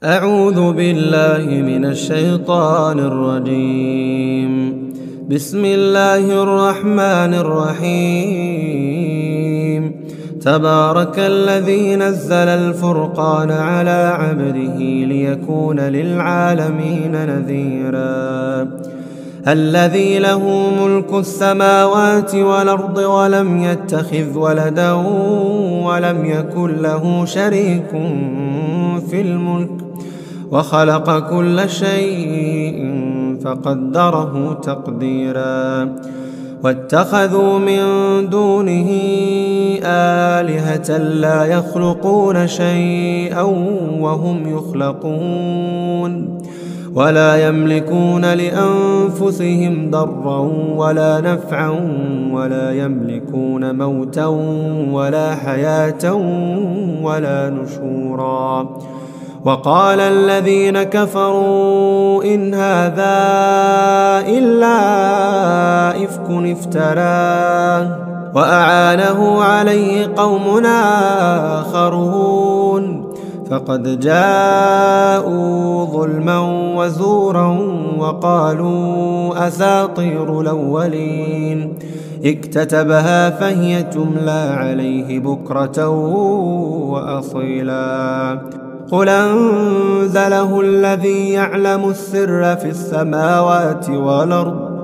أعوذ بالله من الشيطان الرجيم. بسم الله الرحمن الرحيم. تبارك الذي نزل الفرقان على عبده ليكون للعالمين نذيرا. الذي له ملك السماوات والأرض ولم يتخذ ولدا ولم يكن له شريك في الملك وخلق كل شيء فقدره تقديرا. واتخذوا من دونه آلهة لا يخلقون شيئا وهم يخلقون ولا يملكون لأنفسهم ضرا ولا نفعا ولا يملكون موتا ولا حياة ولا نشورا. وقال الذين كفروا إن هذا إلا إفك افتراه وأعانه عليه قوم آخرون فقد جاءوا ظلما وزورا وقالوا أساطير الأولين اكتتبها فهي تملى عليه بكرة وأصيلا. قل أنزله الذي يعلم السر في السماوات والأرض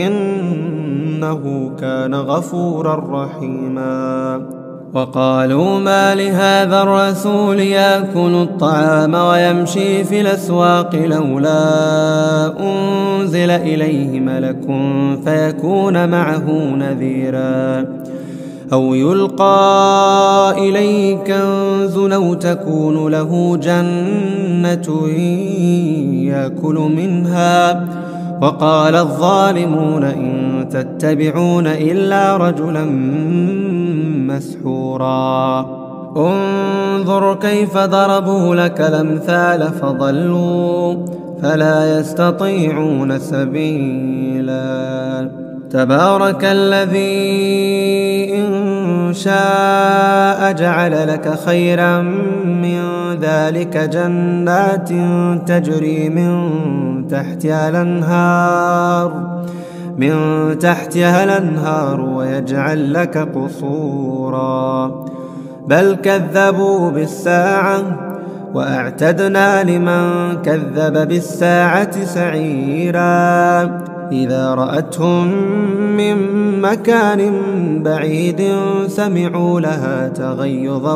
إنه كان غفورا رحيما. وقالوا ما لهذا الرسول يأكل الطعام ويمشي في الأسواق لولا أنزل إليه ملك فيكون معه نذيرا أو يلقى إليه كنز أو تكون له جنة يأكل منها. وقال الظالمون إن تتبعون إلا رجلا مسحورا. انظر كيف ضربوا لك الأمثال فضلوا فلا يستطيعون سبيلا. تبارك الذي إن شاء جعل لك خيرا من ذلك جنات تجري من تحتها الأنهار ويجعل لك قصورا. بل كذبوا بالساعة وأعتدنا لمن كذب بالساعة سعيرا. إذا رأتهم من مكان بعيد سمعوا لها تغيظا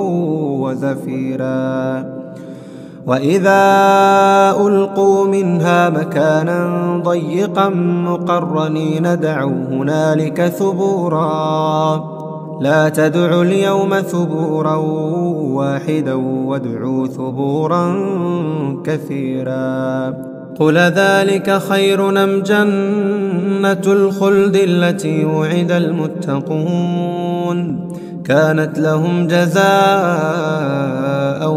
وزفيرا. وإذا ألقوا منها مكانا ضيقا مقرنين دعوا هنالك ثبورا. لا تدعوا اليوم ثبورا واحدا وادعوا ثبورا كثيرا. قل ذلك خير أم جنة الخلد التي وعد المتقون كانت لهم جزاء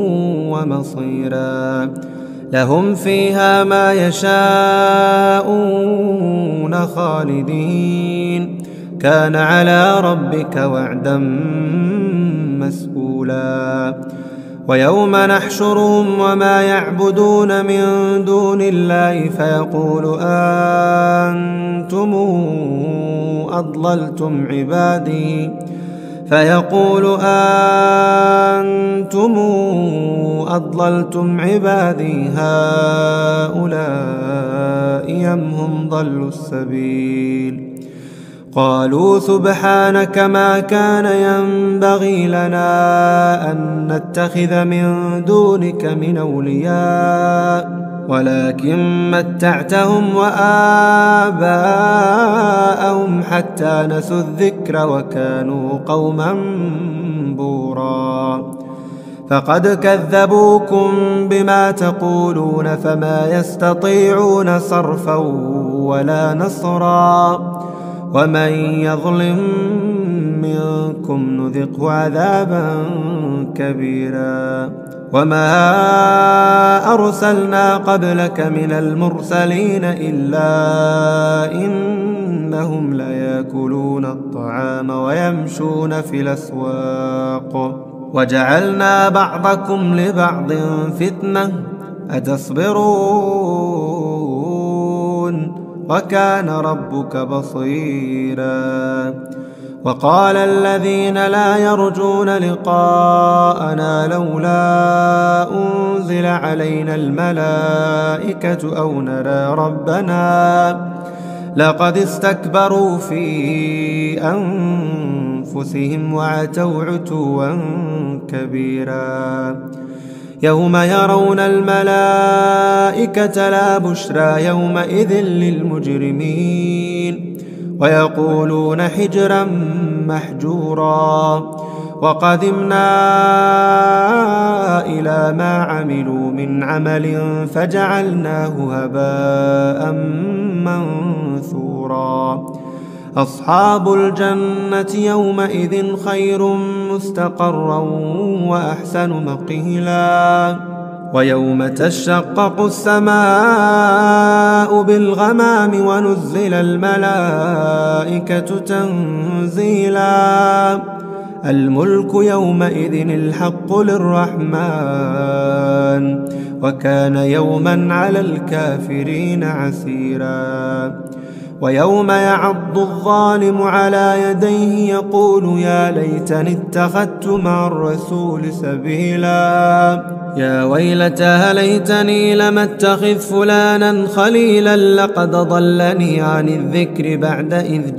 ومصيرا. لهم فيها ما يشاءون خالدين كان على ربك وعدا مسئولا. ويوم نحشرهم وما يعبدون من دون الله فيقول أنتم أضللتم عبادي هؤلاء أم هم ضلوا السبيل. قالوا سبحانك ما كان ينبغي لنا أن نتخذ من دونك من أولياء ولكن متعتهم وآباءهم حتى نسوا الذكر وكانوا قوما بورا. فقد كذبوكم بما تقولون فما يستطيعون صرفا ولا نصرا. ومن يظلم منكم نذقه عذابا كبيرا. وما أرسلنا قبلك من المرسلين إلا إنهم ليأكلون الطعام ويمشون في الأسواق وجعلنا بعضكم لبعض فتنة أتصبرون وكان ربك بصيرا. وقال الذين لا يرجون لقاءنا لولا أنزل علينا الملائكة أو نرى ربنا لقد استكبروا في أنفسهم وعتوا عتوا كبيرا. يوم يرون الملائكة لا بشرى يومئذ للمجرمين ويقولون حجرا محجورا. وقدمنا إلى ما عملوا من عمل فجعلناه هباء منثورا. أصحاب الجنة يومئذ خير مستقرا وأحسن مقيلا. ويوم تشقق السماء بالغمام ونزل الملائكة تنزيلا. الملك يومئذ الحق للرحمن وكان يوما على الكافرين عسيرا. ويوم يعض الظالم على يديه يقول يا ليتني اتخذت مع الرسول سبيلا. يا ويلتى ليتني لم اتخذ فلانا خليلا لقد ضلني عن الذكر بعد إذ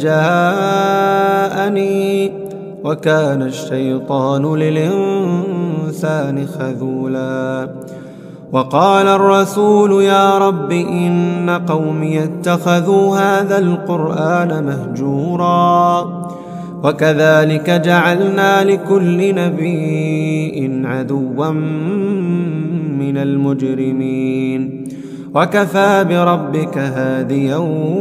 جاءني وكان الشيطان للإنسان خذولا. وقال الرسول يا رب إن قومي اتخذوا هذا القرآن مهجورا. وكذلك جعلنا لكل نبي عدوا من المجرمين وكفى بربك هاديا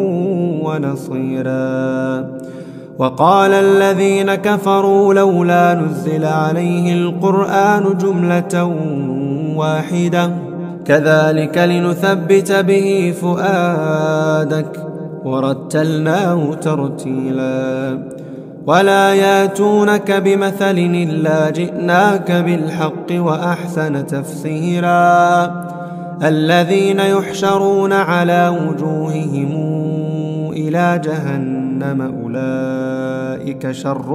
ونصيرا. وقال الذين كفروا لولا نزل عليه القرآن جملة واحدة كذلك لنثبت به فؤادك ورتلناه ترتيلا. ولا ياتونك بمثل إلا جئناك بالحق وأحسن تفسيرا. الذين يحشرون على وجوههم إلى جهنم أولئك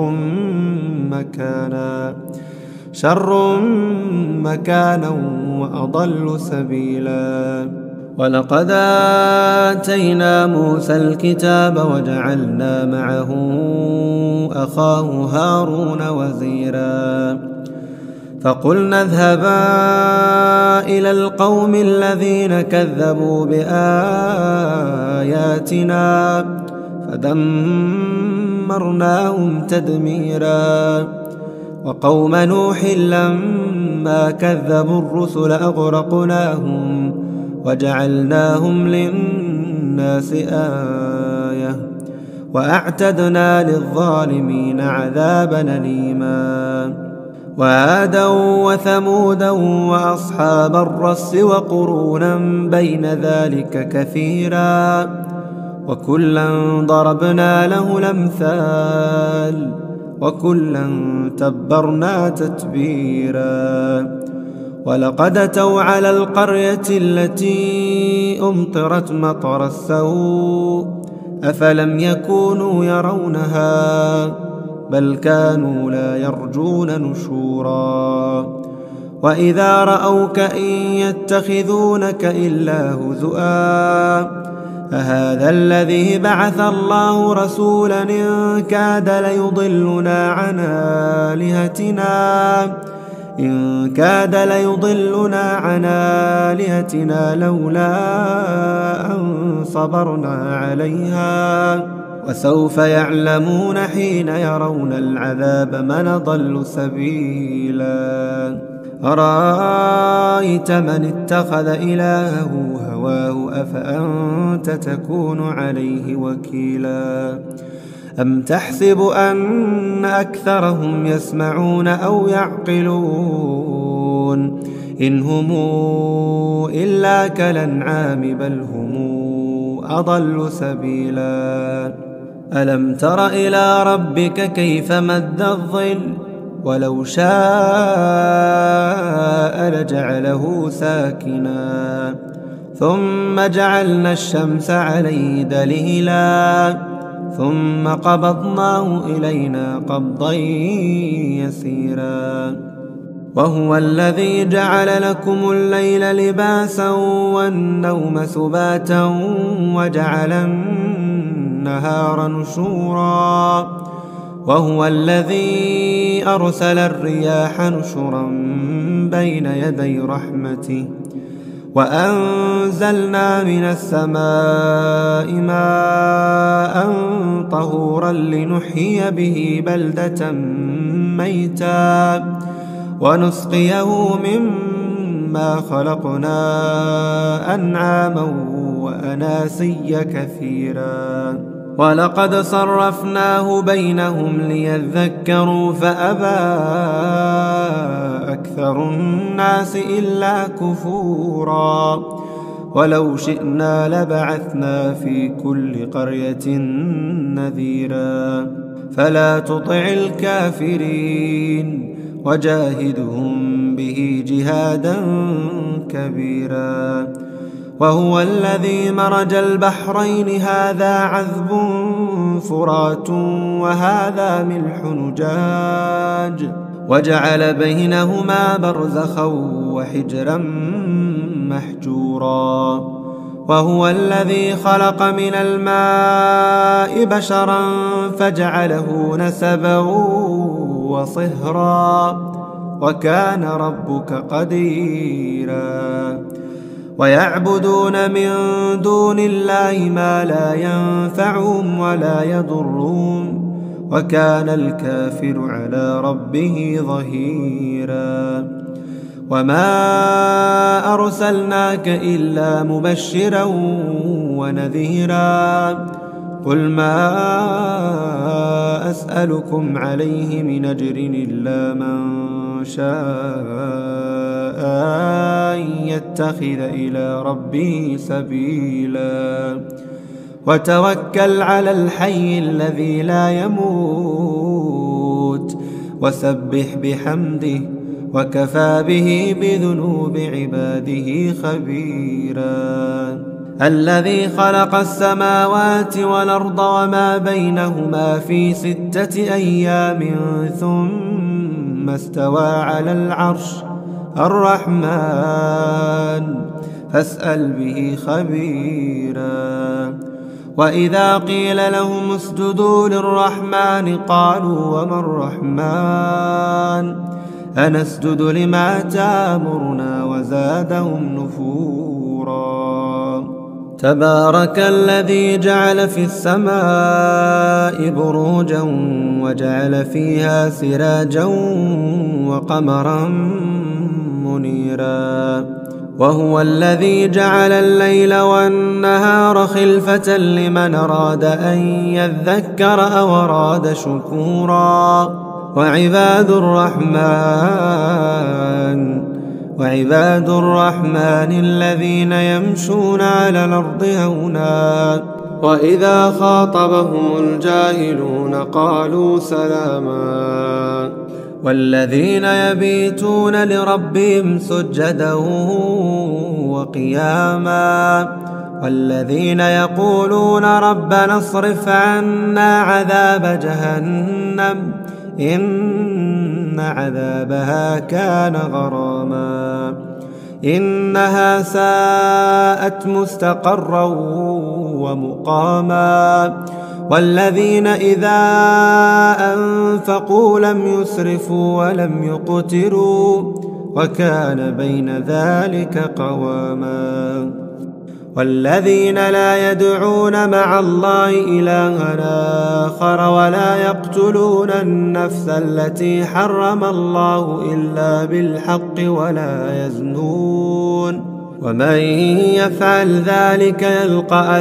شر مكانا وأضل سبيلا. ولقد آتينا موسى الكتاب وجعلنا معه أخاه هارون وزيرا. فقلنا اذهبا إلى القوم الذين كذبوا بآياتنا فدمرناهم تدميرا. وقوم نوح لما كذبوا الرسل أغرقناهم وجعلناهم للناس آية وأعتدنا للظالمين عذابا أليما. وعادا وثمودا وأصحاب الرس وقرونا بين ذلك كثيرا وكلا ضربنا له الأمثال وكلا تبرنا تتبيرا. ولقد أتوا على القرية التي أمطرت مطر السوء أفلم يكونوا يرونها بل كانوا لا يرجون نشورا. وإذا رأوك إن يتخذونك إلا هزؤا أهذا الذي بعث الله رسولا إن كاد ليضلنا عن آلهتنا لولا أن صبرنا عليها وسوف يعلمون حين يرون العذاب من ضل سبيلا. أرأيت من اتخذ إلهه هواه أفأنت تكون عليه وكيلا. أم تحسب أن أكثرهم يسمعون أو يعقلون إن هم إلا كالأنعام بل هم أضل سبيلا. ألم تر إلى ربك كيف مد الظل ولو شاء لجعله ساكنا ثم جعلنا الشمس عليه دليلا ثم قبضناه إلينا قبضا يسيرا وهو الذي جعل لكم الليل لباسا والنوم سباتا وجعل النهار نشورا وهو الذي أرسل الرياح نشرا بين يدي رحمته وأنزلنا من السماء ماء طهورا لنحيي به بلدة ميتا ونسقيه مما خلقنا أنعاما وأناسيا كثيرا ولقد صرفناه بينهم ليذكروا فأبى أكثر الناس إلا كفورا ولو شئنا لبعثنا في كل قرية نذيرا فلا تطع الكافرين وجاهدهم به جهادا كبيرا وهو الذي مرج البحرين هذا عذب فرات وهذا ملح نجاج وجعل بينهما برزخا وحجرا محجورا وهو الذي خلق من الماء بشرا فجعله نسبا وصهرا وكان ربك قديرا ويعبدون من دون الله ما لا ينفعهم ولا يضرهم وكان الكافر على ربه ظهيرا وما أرسلناك إلا مبشرا ونذيرا قل ما أسألكم عليه من أجر إلا من شاء أن يتخذ إلى ربه سبيلا وتوكل على الحي الذي لا يموت وسبح بحمده وكفى به بذنوب عباده خبيرا الذي خلق السماوات والأرض وما بينهما في 6 أيام ثم استوى على العرش الرحمن فاسأل به خبيرا وإذا قيل لهم اسجدوا للرحمن قالوا وما الرحمن أنسجد لما تأمرنا وزادهم نفورا تبارك الذي جعل في السماء بروجا وجعل فيها سراجا وقمرا منيرا وهو الذي جعل الليل والنهار خلفة لمن أراد أن يذكر أو أراد شكورا وعباد الرحمن الذين يمشون على الأرض هونا وإذا خاطبهم الجاهلون قالوا سلاما والذين يبيتون لربهم سجدا وقياما والذين يقولون ربنا اصرف عنا عذاب جهنم إن عذابها كان غراما إنها ساءت مستقرا ومقاما والذين إذا أنفقوا لم يسرفوا ولم يقتروا وكان بين ذلك قواما والذين لا يدعون مع الله إلها آخر ولا يقتلون النفس التي حرم الله إلا بالحق ولا يزنون ومن يفعل ذلك يلقى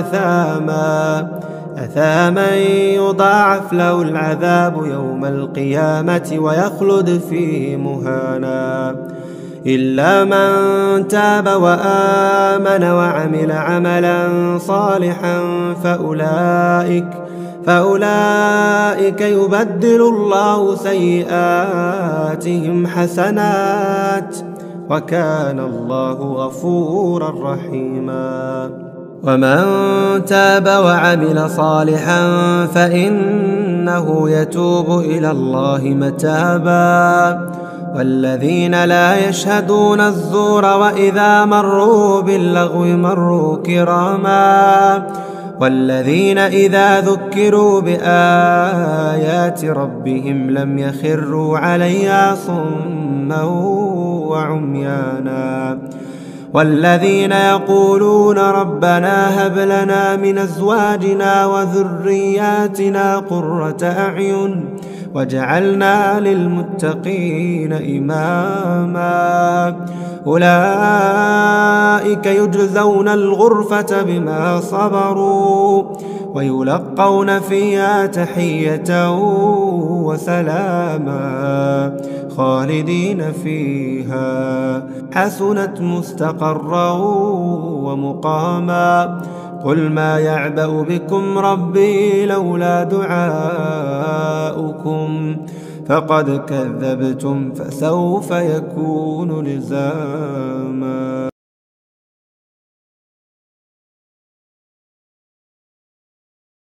أثاما يضاعف له العذاب يوم القيامة ويخلد فيه مهانا إلا من تاب وآمن وعمل عملا صالحا فأولئك يبدل الله سيئاتهم حسنات وكان الله غفورا رحيما. ومن تاب وعمل صالحا فإنه يتوب إلى الله متابا. والذين لا يشهدون الزور وإذا مروا باللغو مروا كراما. والذين إذا ذكروا بآيات ربهم لم يخروا عليها صما وعميانا. والذين يقولون ربنا هب لنا من أزواجنا وذرياتنا قرة أعين واجعلنا للمتقين إماما. أولئك يجزون الغرفة بما صبروا ويلقون فيها تحية وسلاما خالدين فيها حسنت مستقرا ومقاما. قل ما يعبأ بكم ربي لولا دعاؤكم فقد كذبتم فسوف يكون لزاما.